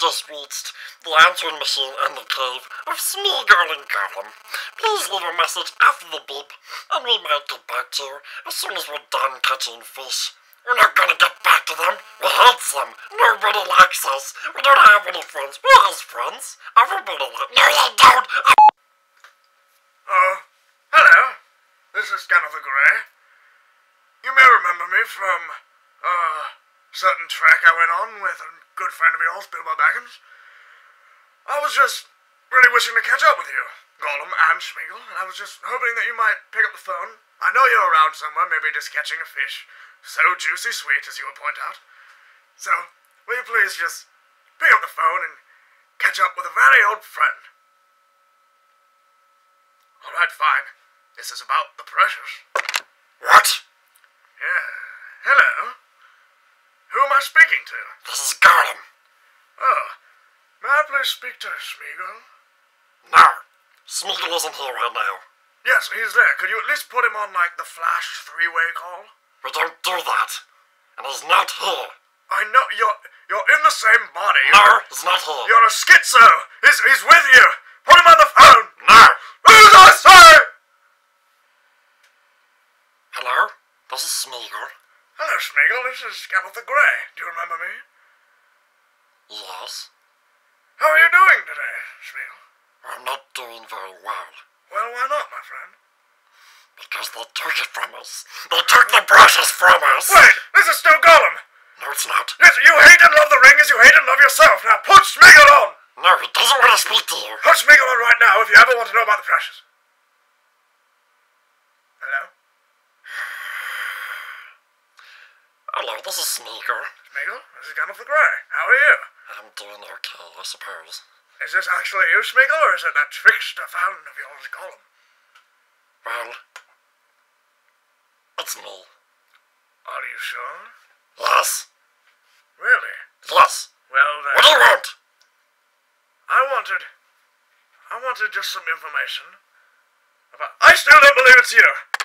just reached the answering machine in the cave of Smeagol and Gollum. Please leave a message after the beep, and we might get back to you as soon as we're done catching fish. We're not gonna get back to them. We hate them. Nobody likes us. We don't have any friends. We have friends. Everybody likes. No, they don't. Oh, hello. This is Jonathan Gray. You may remember me from a certain trek I went on with a good friend of yours, Bilbo Baggins. I was just really wishing to catch up with you, Gollum and Smeagol, and I was just hoping that you might pick up the phone. I know you're around somewhere, maybe just catching a fish. So juicy sweet, as you would point out. So, will you please just pick up the phone and catch up with a very old friend? Alright, fine. This is about the precious. What? Yeah. Hello. Who am I speaking to? This is Gollum. Oh, may I please speak to Smeagol? No. Smeagol isn't here right now. Yes, he's there. Could you at least put him on, like, the flash three-way call? We don't do that. And he's not here. I know, you're in the same body. No, he's not here. You're a schizo. He's with you. Put him on the phone. No. Who's I say? Hello? This is Smeagol. Hello, Smeagol. This is Jonathan Gray. Do you remember me? Yes. How are you doing today, Smeagol? I'm not doing very well. Well, why not, my friend? Because they took it from us. They took the brushes from us. Wait, this is still Gollum. No, it's not. Yes, you hate and love the ring as you hate and love yourself. Now put Smeagol on. No, he doesn't want to speak to you. Put Smeagol on right now if you ever want to know about the precious. Hello? Hello, this is Smeagol. Smeagol, this is Jonathan Gray. How are you? I'm doing okay, I suppose. Is this actually you, Smeagol, or is it that trickster fountain of yours, Gollum? Well, it's me. Are you sure? Yes. Really? Yes. Well, then... What do you want? I wanted just some information about... I still don't believe it's you!